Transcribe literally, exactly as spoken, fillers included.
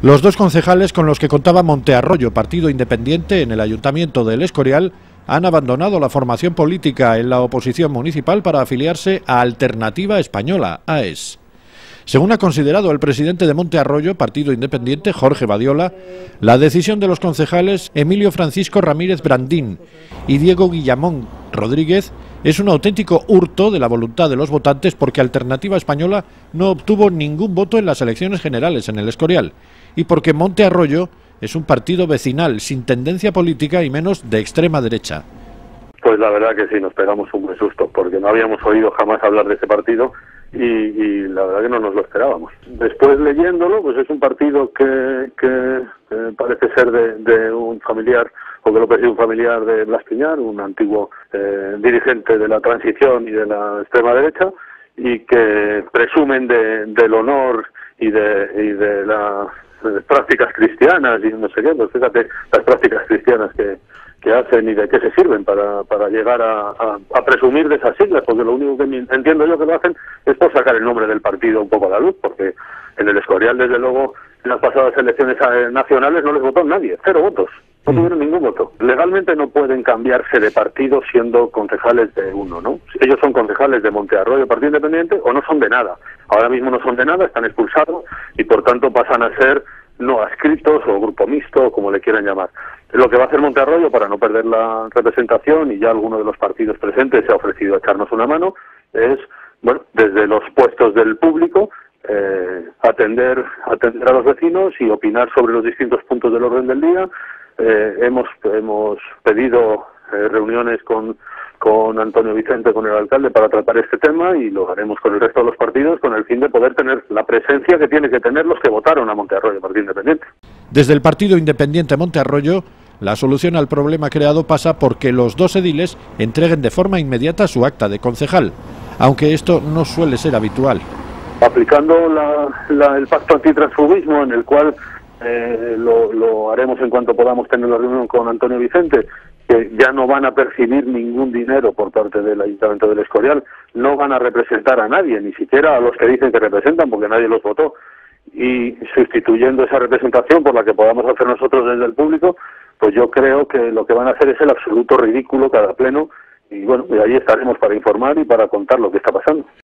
Los dos concejales con los que contaba Montearroyo, partido independiente, en el Ayuntamiento del Escorial, han abandonado la formación política en la oposición municipal para afiliarse a Alternativa Española, A E S. Según ha considerado el presidente de Montearroyo, partido independiente, Jorge Badiola, la decisión de los concejales Emilio Francisco Ramírez Brandín y Diego Guillamón Rodríguez es un auténtico hurto de la voluntad de los votantes, porque Alternativa Española no obtuvo ningún voto en las elecciones generales en el Escorial y porque Montearroyo es un partido vecinal sin tendencia política y menos de extrema derecha. Pues la verdad que sí, nos pegamos un buen susto, porque no habíamos oído jamás hablar de ese partido y, y la verdad que no nos lo esperábamos. Después leyéndolo, pues es un partido que, que, que parece ser de, de un familiar, o que lo preside un familiar de Blas Piñar, un antiguo eh, dirigente de la transición y de la extrema derecha, y que presumen de, del honor y de, y de las prácticas cristianas y no sé qué, pues fíjate las prácticas cristianas que, que hacen y de qué se sirven para, para llegar a, a, a presumir de esas siglas, porque lo único que entiendo yo que lo hacen es por sacar el nombre del partido un poco a la luz, porque en el Escorial, desde luego, en las pasadas elecciones nacionales no les votó nadie, cero votos, no tuvieron ningún voto. Legalmente no pueden cambiarse de partido siendo concejales de uno, ¿no? Ellos son concejales de Montearroyo, Partido Independiente, o no son de nada. Ahora mismo no son de nada, están expulsados y por tanto pasan a ser no adscritos o grupo mixto, como le quieran llamar. Lo que va a hacer Montearroyo, para no perder la representación, y ya alguno de los partidos presentes se ha ofrecido a echarnos una mano, es, bueno, desde los puestos del público, eh, atender, atender a los vecinos y opinar sobre los distintos puntos del orden del día. Eh, hemos, hemos pedido eh, reuniones con, con Antonio Vicente, con el alcalde, para tratar este tema, y lo haremos con el resto de los partidos con el fin de poder tener la presencia que tiene que tener los que votaron a Montearroyo, Partido Independiente. Desde el Partido Independiente Montearroyo, la solución al problema creado pasa porque los dos ediles entreguen de forma inmediata su acta de concejal, aunque esto no suele ser habitual. Aplicando la, la, el pacto antitransfugismo, en el cual Eh, lo, lo haremos en cuanto podamos tener la reunión con Antonio Vicente, que ya no van a percibir ningún dinero por parte del Ayuntamiento del Escorial, no van a representar a nadie, ni siquiera a los que dicen que representan, porque nadie los votó, y sustituyendo esa representación por la que podamos hacer nosotros desde el público, pues yo creo que lo que van a hacer es el absoluto ridículo cada pleno, y bueno, y ahí estaremos para informar y para contar lo que está pasando.